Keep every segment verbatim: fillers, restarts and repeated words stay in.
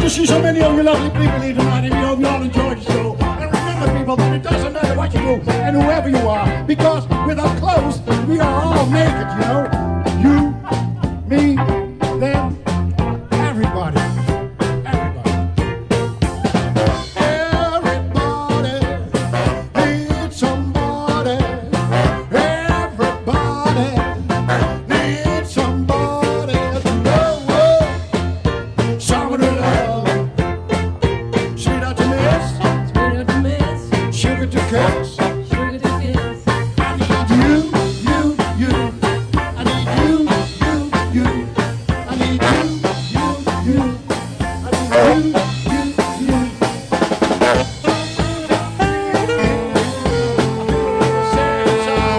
to see so many of you lovely people here tonight, and we hope you all enjoyed the show. And remember, people, that it doesn't matter what you do and whoever you are, because without clothes, we are all naked, you know. You, me, them, everybody. Everybody. Everybody needs somebody. Everybody needs somebody to love. Someone to love. Sweetheart to miss. Sweetheart to miss. Sugar to kiss. Sugar to kiss. I need you, you, you. I need you, you, you. I need you, you, you. I need you, you, you. Sad song.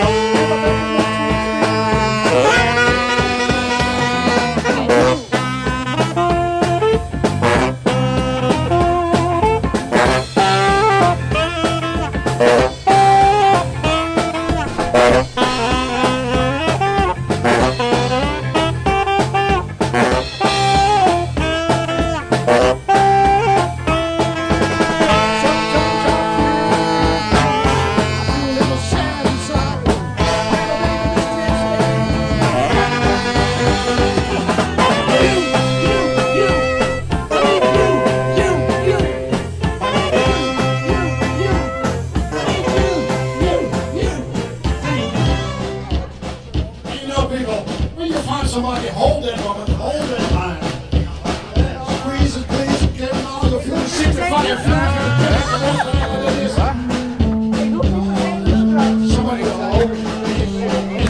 When you find somebody, hold that woman, hold that line. Squeeze it, please, get it on the floor, signify your feelings. Somebody go over.